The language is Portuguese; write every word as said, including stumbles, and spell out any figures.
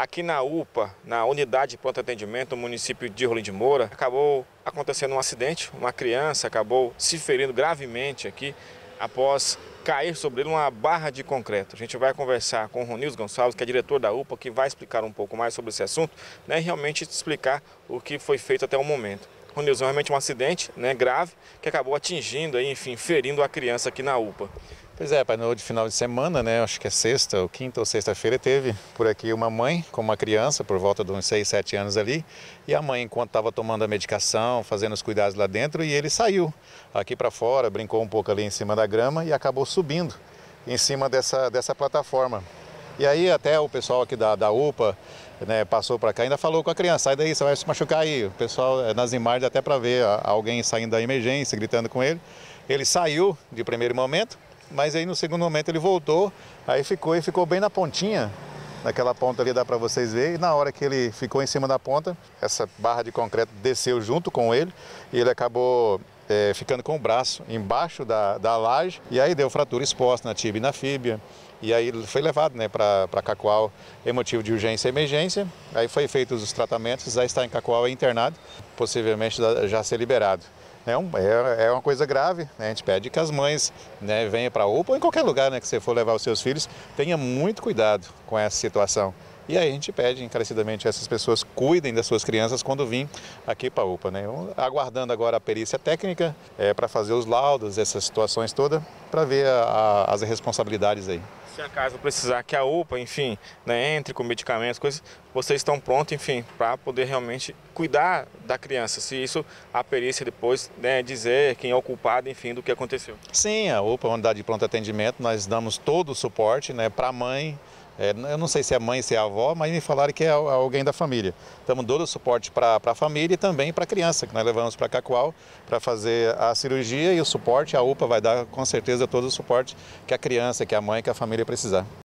Aqui na U P A, na Unidade de Pronto Atendimento, no município de Rolim de Moura, acabou acontecendo um acidente. Uma criança acabou se ferindo gravemente aqui após cair sobre ele uma barra de concreto. A gente vai conversar com o Ronilson Gonçalves, que é diretor da U P A, que vai explicar um pouco mais sobre esse assunto, né, e realmente explicar o que foi feito até o momento. Ronilson, realmente um acidente, né, grave, que acabou atingindo, aí, enfim, ferindo a criança aqui na U P A. Pois é, pai, no final de semana, né, acho que é sexta, ou quinta ou sexta-feira, teve por aqui uma mãe com uma criança, por volta de uns seis, sete anos ali, e a mãe, enquanto estava tomando a medicação, fazendo os cuidados lá dentro, e ele saiu aqui para fora, brincou um pouco ali em cima da grama e acabou subindo em cima dessa, dessa plataforma. E aí até o pessoal aqui da, da U P A, né, passou para cá e ainda falou com a criança, sai daí, você vai se machucar aí. O pessoal nas imagens até para ver alguém saindo da emergência, gritando com ele. Ele saiu de primeiro momento, mas aí no segundo momento ele voltou, aí ficou e ficou bem na pontinha, naquela ponta ali dá para vocês verem, e na hora que ele ficou em cima da ponta, essa barra de concreto desceu junto com ele e ele acabou é, ficando com o braço embaixo da, da laje e aí deu fratura exposta na tíbia e na fíbia. E aí ele foi levado, né, para Cacoal em motivo de urgência e emergência, aí foi feitos os tratamentos, já está em Cacoal internado, possivelmente já ser liberado. É, um, é, é uma coisa grave, né? A gente pede que as mães, né, venham para a U P A ou em qualquer lugar, né, que você for levar os seus filhos, tenha muito cuidado com essa situação. E aí a gente pede encarecidamente que essas pessoas cuidem das suas crianças quando vêm aqui para a U P A, né? Aguardando agora a perícia técnica é, para fazer os laudos, essas situações todas, para ver a, a, as responsabilidades aí. Se acaso precisar que a U P A, enfim, né, entre com medicamentos, coisas, vocês estão prontos, enfim, para poder realmente cuidar da criança. Se isso, a perícia depois, né, dizer quem é o culpado, enfim, do que aconteceu. Sim, a U P A, a Unidade de Pronto Atendimento, nós damos todo o suporte, né, para a mãe. É, eu não sei se é mãe, se é avó, mas me falaram que é alguém da família. Damos todo o suporte para a família e também para a criança, que nós levamos para Cacoal para fazer a cirurgia e o suporte. A U P A vai dar com certeza todo o suporte que a criança, que a mãe, que a família precisar.